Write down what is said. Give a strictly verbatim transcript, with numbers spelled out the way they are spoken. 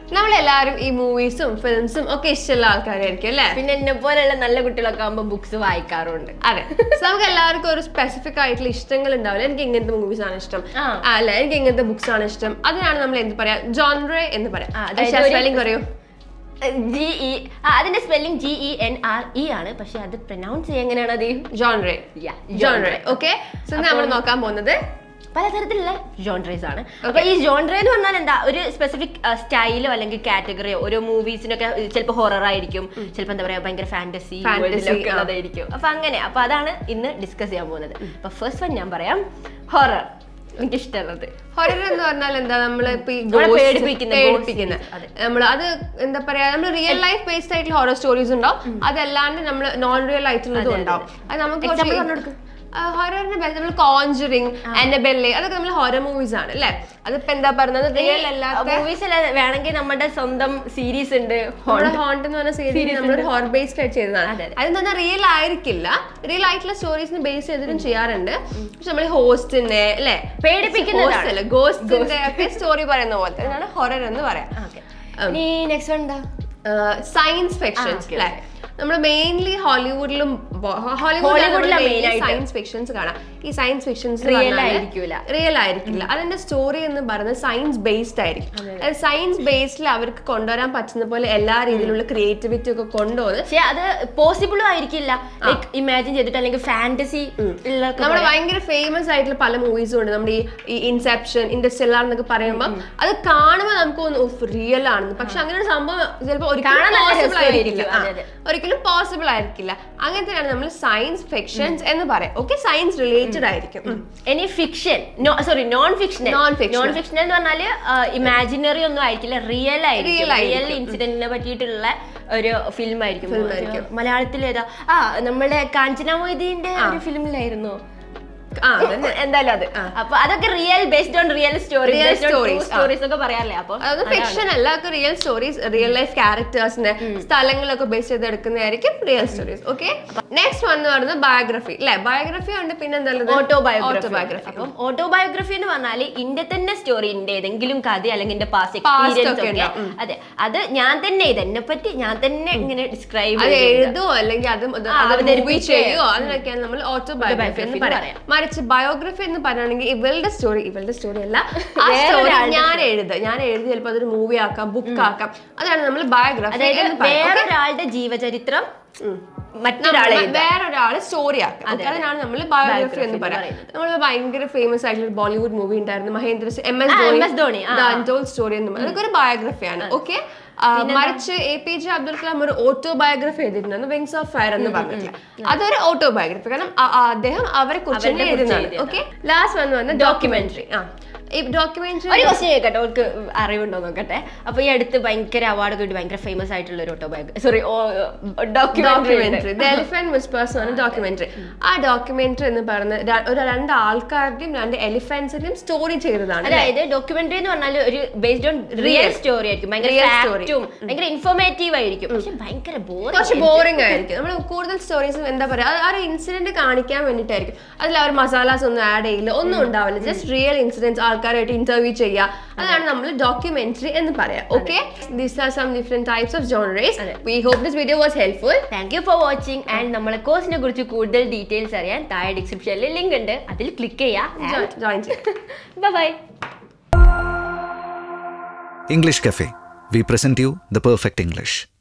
നമ്മളെല്ലാവരും ഈ മൂവീസും ഫിലിംസും ഒക്കെ ഇഷ്ടമുള്ള ആൾക്കാരായിരിക്കും അല്ലേ? പിന്നെ എന്നെ പോലെയുള്ള നല്ല കുട്ടികളൊക്കെ ആകുമ്പോൾ ബുക്സ് വായിക്കാറുണ്ട്. അതെ, നമുക്ക് എല്ലാവർക്കും ഒരു സ്പെസിഫിക് ആയിട്ടുള്ള ഇഷ്ടങ്ങൾ ഉണ്ടാവില്ല. എനിക്ക് ഇങ്ങനത്തെ മൂവീസ് ആണ് ഇഷ്ടം, അല്ല എനിക്ക് ഇങ്ങനത്തെ ബുക്സ് ആണ് ഇഷ്ടം. അതിനാണ് നമ്മൾ എന്ത് പറയാ, ജോൺറേ എന്ന് പറയാം. സ്പെല്ലിംഗ് പറയൂ. ജി ഇ അതിന്റെ spelling G E N R E ആണ്, പക്ഷെ അത് പ്രൊനൗൺസ് ചെയ്യാൻ എങ്ങനെയാണ്? അത് ജോൺറേ. ജോൺറേ. ഓക്കെ, സോ നമ്മൾ നോക്കാൻ പോകുന്നത് പലതരത്തിലുള്ള ജോൺറേസ് ആണ്. അപ്പൊ ഈ ജോൺറേ എന്ന് പറഞ്ഞാൽ എന്താ, ഒരു സ്പെസിഫിക് സ്റ്റൈലോ അല്ലെങ്കിൽ കാറ്റഗറിയോ. ഓരോ മൂവീസിനൊക്കെ ചിലപ്പോൾ ഹൊറർ ആയിരിക്കും, ചിലപ്പോൾ എന്താ പറയാ ഭയങ്കര ഫാന്റസി ഉള്ളതായിരിക്കും. അപ്പൊ അങ്ങനെ അപ്പൊ അതാണ് ഇന്ന് ഡിസ്കസ് ചെയ്യാൻ പോകുന്നത്. അപ്പൊ ഫസ്റ്റ് വൺ ഞാൻ പറയാം, ഹൊറർ. എനിക്ക് ഇഷ്ടമുള്ളത് ഹൊറർ എന്ന് പറഞ്ഞാൽ എന്താ, നമ്മള് പേടിപ്പിക്കുന്ന നമ്മള് അത് എന്താ പറയാ, നമ്മൾ റിയൽ ലൈഫ് ബേസ്ഡ് ആയിട്ടുള്ള ഹൊറർ സ്റ്റോറീസ് ഉണ്ടാവും, അതല്ലാണ്ട് നമ്മൾ നോൺ റിയൽ ആയിട്ടുള്ളതും ഉണ്ടാവും. അത് നമുക്ക് ഹൊററിന്റെ നമ്മൾ കോഞ്ചറിങ്, അന്നബെല്ലെ, അതൊക്കെ നമ്മൾ ഹൊറർ മൂവീസ് ആണ് അല്ലെ. അതിപ്പോ എന്താ പറയുന്നത്, റിയൽ അല്ലാത്ത മൂവീസ് വേണമെങ്കിൽ നമ്മുടെ സ്വന്തം സീരീസ് ഉണ്ട്, ഹോണ്ട് എന്ന് പറഞ്ഞ സീരീസ് നമ്മൾ ഹൊറർ ബേസ്ഡ് ആയിട്ട് ചെയ്തതാണ്. അതെന്ന് പറഞ്ഞാൽ റിയൽ ആയിരിക്കില്ല, റിയൽ ആയിട്ടുള്ള സ്റ്റോറീസിന് ബേസ് ചെയ്തിട്ടും ചെയ്യാറുണ്ട്. പക്ഷെ നമ്മൾ ഹോസ്റ്റിന്റെ അല്ലെ, പേടിപ്പിക്കുന്ന ഗോസ്റ്റിന്റെ ഒക്കെ സ്റ്റോറി പറയുന്ന പോലത്തെ അതാണ് ഹൊറർ എന്ന് പറയാം. നെക്സ്റ്റ് വൺ എന്താ, സയൻസ് ഫിക്ഷൻസ് അല്ലെ. നമ്മൾ മെയിൻലി ഹോളിവുഡിലും ഹോളിവുഡിലും സയൻസ് ഫിക്ഷൻസ് കാണാം. ഈ സയൻസ് ഫിക്ഷൻസ് റിയൽ ആയിരിക്കില്ല, റിയൽ ആയിരിക്കില്ല. അതിന്റെ സ്റ്റോറി എന്ന് പറയുന്നത് സയൻസ് ബേസ്ഡ് ആയിരിക്കും. അതായത് സയൻസ് ബേസ്ഡിൽ അവർക്ക് കൊണ്ടുവരാൻ പറ്റുന്ന പോലെ എല്ലാ രീതിയിലുള്ള ക്രിയേറ്റിവിറ്റി ഒക്കെ കൊണ്ടുവന്ന്, പക്ഷെ അത് പോസിബിളും ആയിരിക്കില്ല ലൈക്ക് ഇമാജിൻ ചെയ്തിട്ട്, അല്ലെങ്കിൽ ഫാന്റസി. നമ്മുടെ ഭയങ്കര ഫേമസ് ആയിട്ടുള്ള പല മൂവീസും ഉണ്ട്. നമ്മുടെ ഈ ഇൻസെപ്ഷൻ, ഇന്റർസ്റ്റെല്ലാർ എന്നൊക്കെ പറയുമ്പോൾ അത് കാണുമ്പോൾ നമുക്ക് തോന്നുന്നു റിയൽ ആണെന്ന്. പക്ഷെ അങ്ങനെ ഒരു സംഭവം ചിലപ്പോൾ ഒരിക്കലും പോസിബിൾ ആയിരിക്കില്ല. അങ്ങനത്തെയാണ് നമ്മൾ സയൻസ് ഫിക്ഷൻസ് എന്ന് പറയാം. ഓക്കെ, സയൻസ് റിലേറ്റഡ് ആയിരിക്കും. ഇനി fiction, sorry non fiction. Non fiction എന്ന് പറഞ്ഞാല് ഇമാജിനറി ഒന്നും ആയിരിക്കില്ല, റിയൽ ആയിരിക്കും. റിയൽ ഇൻസിഡന്റിനെ പറ്റിയിട്ടുള്ള ഒരു ഫിലിം ആയിരിക്കും. മലയാളത്തിൽ ഏതാ, ആ നമ്മുടെ കാഞ്ചന മൊയ്തീന്റെ ഒരു ഫിലിമിലായിരുന്നു എന്തായാലും അത്. അപ്പൊ അതൊക്കെ real based on real story stories ഒക്കെ പറയാറില്ലേ. അപ്പൊ അത് ഫിക്ഷൻ അല്ല, റിയൽ സ്റ്റോറീസ്, റിയൽ ലൈഫ് ക്യാരക്ടേഴ്സിന്റെ സ്ഥലങ്ങളൊക്കെ ബേസ് ചെയ്ത് എടുക്കുന്നതായിരിക്കും real stories. Okay, next one എന്ന് പറയുന്നത് ബയോഗ്രഫി അല്ലെ. ബയോഗ്രഫി ഉണ്ട്, പിന്നെ എന്താ ഓട്ടോബയോഗ്രഫി. അപ്പം ഓട്ടോബയോഗ്രഫി എന്ന് പറഞ്ഞാൽ ഇന്റെ തന്നെ സ്റ്റോറി, ഇന്റെ ഏതെങ്കിലും കഥ അല്ലെങ്കിൽ എന്റെ പാസ്റ്റ് എക്സ്പീരിയൻസ് ഒക്കെ. അതെ, അത് ഞാൻ തന്നെ ഇതെന്നെ പറ്റി ഞാൻ തന്നെ ഇങ്ങനെ ഡിസ്ക്രൈബ് എഴുതോ അല്ലെങ്കിൽ അത് ചെയ്യോ, അതിനൊക്കെയാണ് നമ്മൾ ഓട്ടോബയോഗ്രഫി എന്ന് പറയാം. മറിച്ച് ബയോഗ്രഫി എന്ന് പറയുകയാണെങ്കിൽ ഇവളുടെ സ്റ്റോറി, ഇവളുടെ സ്റ്റോറി അല്ല, ആ സ്റ്റോറി ഞാൻ എഴുതുക, ഞാൻ എഴുതി ചിലപ്പോൾ അതൊരു മൂവി ആക്കാം, ബുക്ക് ആക്കാം. അതാണ് നമ്മൾ ബയോഗ്രഫി. വേറൊരാളുടെ ജീവചരിത്രം മറ്റൊരാളെ വേറൊരാളെ സ്റ്റോറി ആക്കാം. അതിനാണ് നമ്മൾ ബയോഗ്രഫി എന്ന് പറയാം. നമ്മൾ ഭയങ്കര ഫേമസ് ആയിട്ടുള്ള ബോളിവുഡ് മൂവി ഉണ്ടായിരുന്നു, Mahendra Singh, M S Dhoni, the untold story എന്ന് പറയുന്നത്. അതൊക്കെ ഒരു ബയോഗ്രഫിയാണ്. ഓക്കെ, മറിച്ച് A P J Abdul Kalam ഒരു ഓട്ടോബയോഗ്രഫി എഴുതിയിട്ടുണ്ട്, വിങ്സ് ഓഫ് ഫയർ എന്ന് പറഞ്ഞിട്ടില്ല. അതൊരു ഓട്ടോബയോഗ്രഫി, കാരണം അദ്ദേഹം അവരെ കുറിച്ച് എഴുതുന്നതാണ്. ഓക്കെ, ലാസ്റ്റ് വന്ന് വന്ന ഡോക്യുമെന്ററി. ആ, ഈ ഡോക്യുമെന്ററി ഒരു ക്വസ്റ്റ്യൻ ചോദിക്കട്ടെ, അവർക്ക് അറിവുണ്ടോ നോക്കട്ടെ. അപ്പൊ ഈ അടുത്ത് ഭയങ്കര അവാർഡ് കിട്ടി, ഭയങ്കര ഫേമസ് ആയിട്ടുള്ള ഒരു autobiography, sorry documentary, the elephant whispers ആണ് ഡോക്യുമെന്ററി. ആ ഡോക്യുമെന്ററി എന്ന് പറയുന്നത് ഒരു രണ്ട് ആൾക്കാരുടെയും രണ്ട് എലിഫന്റ്സിന്റെയും സ്റ്റോറി ചെയ്തതാണ്. അതായത് ഡോക്യുമെന്ററി എന്ന് പറഞ്ഞാൽ ഒരു ബേസ്ഡ് ഓൺ റിയൽ സ്റ്റോറി ആയിരിക്കും, ഭയങ്കര ഇൻഫോർമേറ്റീവ് ആയിരിക്കും, പക്ഷെ ഭയങ്കര കുറച്ച് ബോറിംഗ് ആയിരിക്കും. നമ്മൾ കൂടുതൽ സ്റ്റോറീസ് എന്താ പറയാ, ആ ഒരു ഇൻസിഡന്റ് കാണിക്കാൻ വേണ്ടിയിട്ടായിരിക്കും. അതിൽ അവർ മസാലാസ് ഒന്നും ആഡ് ചെയ്യില്ല, ഒന്നും ഉണ്ടാവില്ല, ജസ്റ്റ് റിയൽ ഇൻസിഡൻസ് ആൾക്കാരായിട്ട് ഇന്റർവ്യൂ ചെയ്യുക. അതാണ് നമ്മൾ ഡോക്യുമെന്ററി എന്ന് പറയാം. Okay, these are some different types of genres. We hope this video was helpful. Thank you for watching. And നമ്മളെ കോഴ്സിനെ കുറിച്ച് കൂടുതൽ ഡീറ്റെയിൽസ് അറിയാൻ താഴെ ഡിസ്ക്രിപ്ഷനിൽ ലിങ്ക് ഉണ്ട്, അതിൽ ക്ലിക്ക് ചെയ്യുക, ജോയിൻ ചെയ്യുക. Bye bye. English Cafe. We present you the perfect English.